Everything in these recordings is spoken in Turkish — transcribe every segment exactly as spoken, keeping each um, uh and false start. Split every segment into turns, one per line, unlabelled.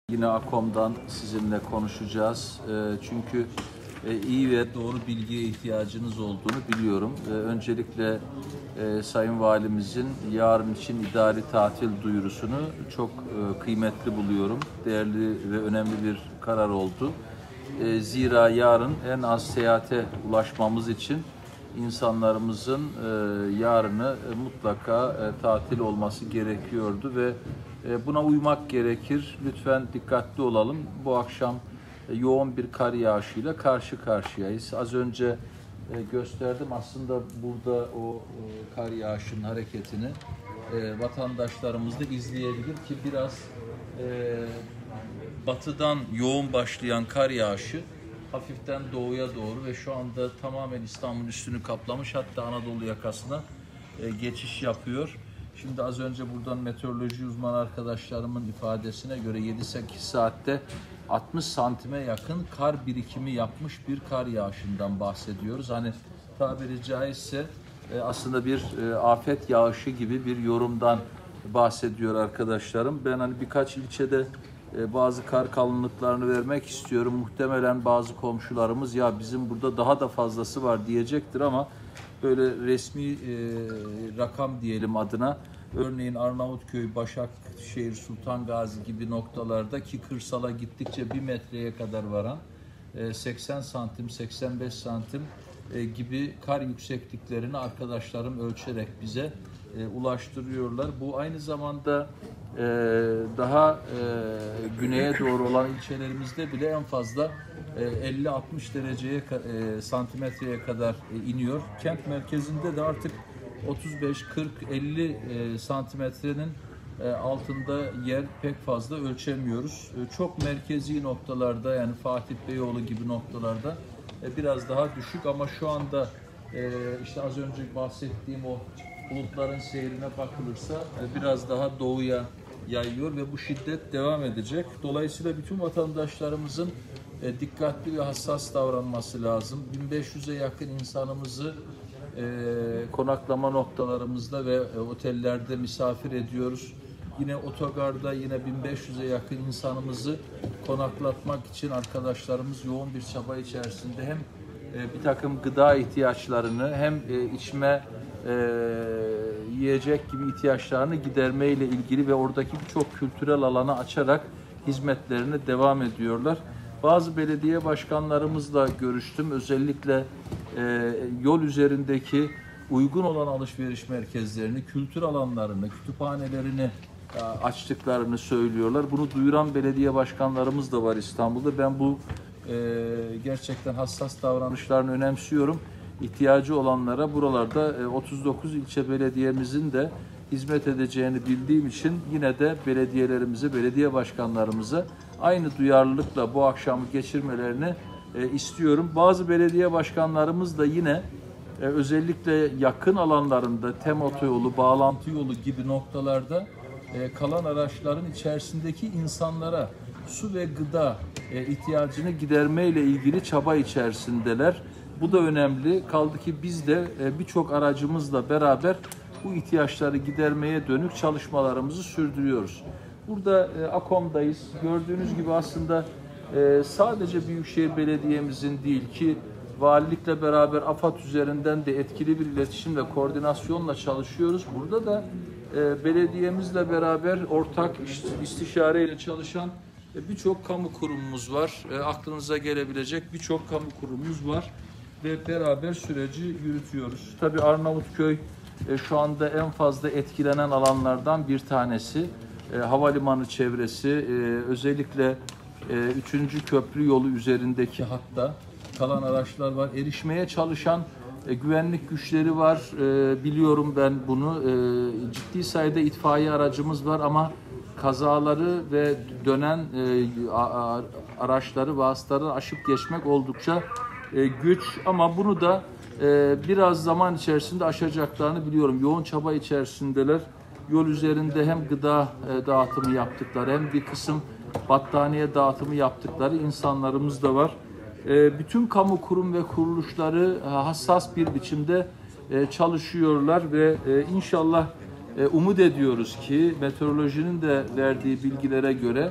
Yine AKOM'dan sizinle konuşacağız. Çünkü iyi ve doğru bilgiye ihtiyacınız olduğunu biliyorum. Öncelikle Sayın Valimizin yarın için idari tatil duyurusunu çok kıymetli buluyorum. Değerli ve önemli bir karar oldu. Zira yarın en az seyahate ulaşmamız için insanlarımızın yarını mutlaka tatil olması gerekiyordu ve buna uymak gerekir. Lütfen dikkatli olalım. Bu akşam yoğun bir kar yağışıyla karşı karşıyayız. Az önce gösterdim aslında burada o kar yağışının hareketini vatandaşlarımız da izleyebilir ki biraz batıdan yoğun başlayan kar yağışı hafiften doğuya doğru ve şu anda tamamen İstanbul'un üstünü kaplamış, hatta Anadolu yakasına geçiş yapıyor. Şimdi az önce buradan meteoroloji uzmanı arkadaşlarımın ifadesine göre yedi sekiz saatte altmış santime yakın kar birikimi yapmış bir kar yağışından bahsediyoruz. Hani tabiri caizse aslında bir afet yağışı gibi bir yorumdan bahsediyor arkadaşlarım. Ben hani birkaç ilçede bazı kar kalınlıklarını vermek istiyorum. Muhtemelen bazı komşularımız ya bizim burada daha da fazlası var diyecektir ama böyle resmi e, rakam diyelim adına, örneğin Arnavutköy, Başakşehir, Sultan Gazi gibi noktalarda ki kırsala gittikçe bir metreye kadar varan e, seksen santim, seksen beş santim e, gibi kar yüksekliklerini arkadaşlarım ölçerek bize e, ulaştırıyorlar. Bu aynı zamanda e, daha e, güneye doğru olan ilçelerimizde bile en fazla elli altmış dereceye e, santimetreye kadar e, iniyor. Kent merkezinde de artık otuz beş kırk elli e, santimetrenin e, altında yer pek fazla ölçemiyoruz. E, çok merkezi noktalarda, yani Fatih Beyoğlu gibi noktalarda e, biraz daha düşük ama şu anda e, işte az önce bahsettiğim o bulutların seyrine bakılırsa e, biraz daha doğuya yayıyor ve bu şiddet devam edecek. Dolayısıyla bütün vatandaşlarımızın e, dikkatli ve hassas davranması lazım. bin beş yüze yakın insanımızı e, konaklama noktalarımızda ve e, otellerde misafir ediyoruz. Yine otogarda yine bin beş yüze yakın insanımızı konaklatmak için arkadaşlarımız yoğun bir çaba içerisinde hem e, bir takım gıda ihtiyaçlarını hem e, içme e, yiyecek gibi ihtiyaçlarını gidermeyle ilgili ve oradaki birçok kültürel alanı açarak hizmetlerine devam ediyorlar. Bazı belediye başkanlarımızla görüştüm. Özellikle e, yol üzerindeki uygun olan alışveriş merkezlerini, kültür alanlarını, kütüphanelerini e, açtıklarını söylüyorlar. Bunu duyuran belediye başkanlarımız da var İstanbul'da. Ben bu e, gerçekten hassas davranışlarını önemsiyorum. İhtiyacı olanlara buralarda e, otuz dokuz ilçe belediyemizin de hizmet edeceğini bildiğim için yine de belediyelerimize, belediye başkanlarımıza aynı duyarlılıkla bu akşamı geçirmelerini e, istiyorum. Bazı belediye başkanlarımız da yine e, özellikle yakın alanlarında tem otoyolu, bağlantı yolu gibi noktalarda e, kalan araçların içerisindeki insanlara su ve gıda e, ihtiyacını gidermeyle ilgili çaba içerisindeler. Bu da önemli. Kaldı ki biz de e, birçok aracımızla beraber bu ihtiyaçları gidermeye dönük çalışmalarımızı sürdürüyoruz. Burada e, AKOM'dayız. Gördüğünüz gibi aslında e, sadece Büyükşehir Belediye'mizin değil ki valilikle beraber AFAD üzerinden de etkili bir iletişim ve koordinasyonla çalışıyoruz. Burada da e, belediyemizle beraber ortak istişareyle çalışan e, birçok kamu kurumumuz var. E, aklınıza gelebilecek birçok kamu kurumumuz var ve beraber süreci yürütüyoruz. Tabii Arnavutköy e, şu anda en fazla etkilenen alanlardan bir tanesi. E, havalimanı çevresi, e, özellikle e, üçüncü köprü yolu üzerindeki hatta kalan araçlar var. Erişmeye çalışan e, güvenlik güçleri var. E, biliyorum ben bunu. E, ciddi sayıda itfaiye aracımız var ama kazaları ve dönen e, a, araçları, vasıtaları aşıp geçmek oldukça e, güç ama bunu da e, biraz zaman içerisinde aşacaklarını biliyorum. Yoğun çaba içerisindeler. Yol üzerinde hem gıda e, dağıtımı yaptıkları hem bir kısım battaniye dağıtımı yaptıkları insanlarımız da var. E, bütün kamu kurum ve kuruluşları e, hassas bir biçimde e, çalışıyorlar ve e, inşallah e, umut ediyoruz ki meteorolojinin de verdiği bilgilere göre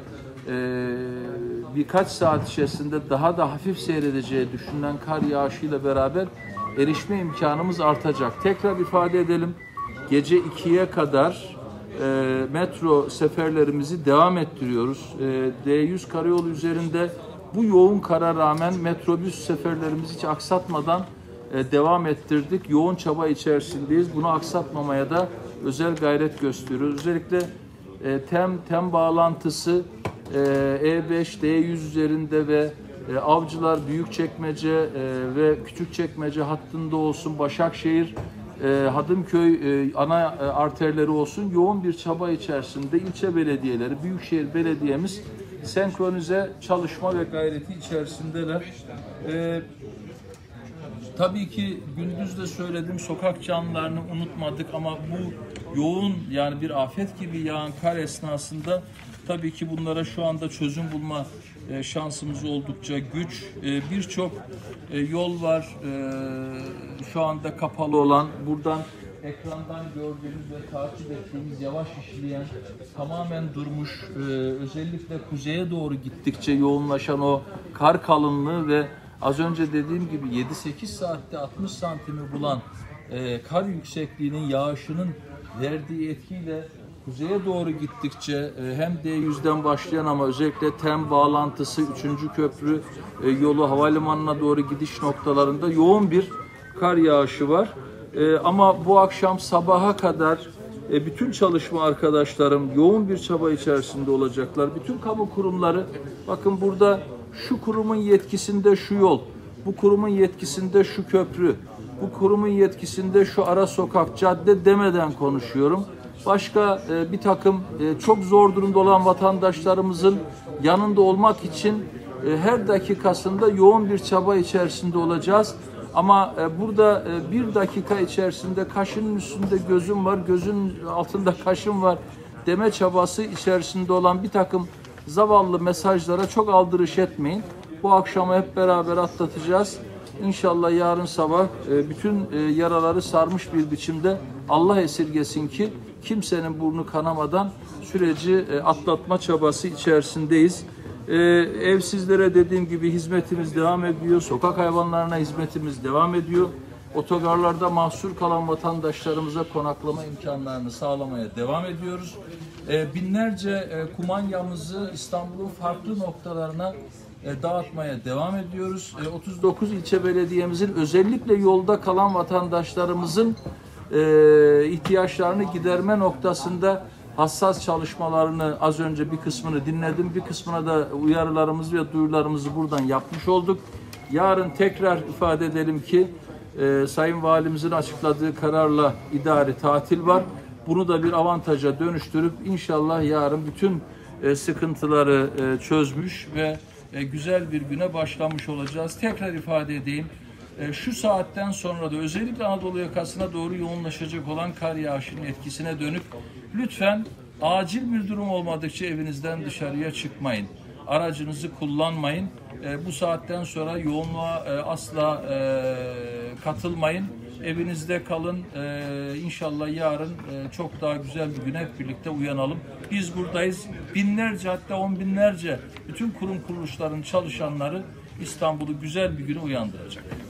birkaç saat içerisinde daha da hafif seyredeceği düşünülen kar yağışıyla beraber erişme imkanımız artacak. Tekrar ifade edelim, gece ikiye kadar e, metro seferlerimizi devam ettiriyoruz. E, D yüz karayolu üzerinde bu yoğun kara rağmen metrobüs seferlerimizi hiç aksatmadan e, devam ettirdik. Yoğun çaba içerisindeyiz. Bunu aksatmamaya da özel gayret gösteriyoruz. Özellikle e, TEM, TEM bağlantısı e, E beş, D yüz üzerinde ve e, Avcılar, Büyükçekmece e, ve Küçükçekmece hattında olsun, Başakşehir, e, Hadımköy e, ana e, arterleri olsun, yoğun bir çaba içerisinde ilçe belediyeleri, Büyükşehir Belediye'miz senkronize çalışma ve gayreti içerisindeler. E, tabii ki gündüz de söyledim, sokak canlılarını unutmadık ama bu yoğun, yani bir afet gibi yağan kar esnasında tabii ki bunlara şu anda çözüm bulma e, şansımız oldukça güç. E, Birçok e, yol var e, şu anda kapalı olan. Buradan ekrandan gördüğünüz ve takip ettiğimiz, yavaş işleyen, tamamen durmuş, e, özellikle kuzeye doğru gittikçe yoğunlaşan o kar kalınlığı ve az önce dediğim gibi yedi sekiz saatte altmış santimi bulan e, kar yüksekliğinin, yağışının verdiği etkiyle kuzeye doğru gittikçe e, hem D yüzden başlayan ama özellikle TEM bağlantısı, üçüncü köprü e, yolu, havalimanına doğru gidiş noktalarında yoğun bir kar yağışı var. E, ama bu akşam sabaha kadar e, bütün çalışma arkadaşlarım yoğun bir çaba içerisinde olacaklar. Bütün kamu kurumları, bakın burada şu kurumun yetkisinde şu yol, bu kurumun yetkisinde şu köprü, bu kurumun yetkisinde şu ara sokak, cadde demeden konuşuyorum. Başka e, bir takım e, çok zor durumda olan vatandaşlarımızın yanında olmak için e, her dakikasında yoğun bir çaba içerisinde olacağız. Ama e, burada e, bir dakika içerisinde kaşının üstünde gözüm var, gözün altında kaşım var deme çabası içerisinde olan bir takım zavallı mesajlara çok aldırış etmeyin. Bu akşamı hep beraber atlatacağız. İnşallah yarın sabah e, bütün e, yaraları sarmış bir biçimde, Allah esirgesin ki kimsenin burnu kanamadan süreci e, atlatma çabası içerisindeyiz. E, evsizlere dediğim gibi hizmetimiz devam ediyor. Sokak hayvanlarına hizmetimiz devam ediyor. Otogarlarda mahsur kalan vatandaşlarımıza konaklama imkanlarını sağlamaya devam ediyoruz. E, binlerce e, kumanyamızı İstanbul'un farklı noktalarına e, dağıtmaya devam ediyoruz. E, otuz dokuz ilçe belediyemizin özellikle yolda kalan vatandaşlarımızın e, ihtiyaçlarını giderme noktasında hassas çalışmalarını az önce bir kısmını dinledim. Bir kısmına da uyarılarımızı ve duyurularımızı buradan yapmış olduk. Yarın tekrar ifade edelim ki e, Sayın Valimizin açıkladığı kararla idari tatil var. Bunu da bir avantaja dönüştürüp inşallah yarın bütün e, sıkıntıları e, çözmüş ve e, güzel bir güne başlamış olacağız. Tekrar ifade edeyim. E, şu saatten sonra da özellikle Anadolu yakasına doğru yoğunlaşacak olan kar yağışının etkisine dönük lütfen acil bir durum olmadıkça evinizden dışarıya çıkmayın. Aracınızı kullanmayın. E, bu saatten sonra yoğunluğa e, asla e, katılmayın. Evinizde kalın. Ee, İnşallah yarın e, çok daha güzel bir güne hep birlikte uyanalım. Biz buradayız. Binlerce, hatta on binlerce bütün kurum kuruluşların çalışanları İstanbul'u güzel bir güne uyandıracak.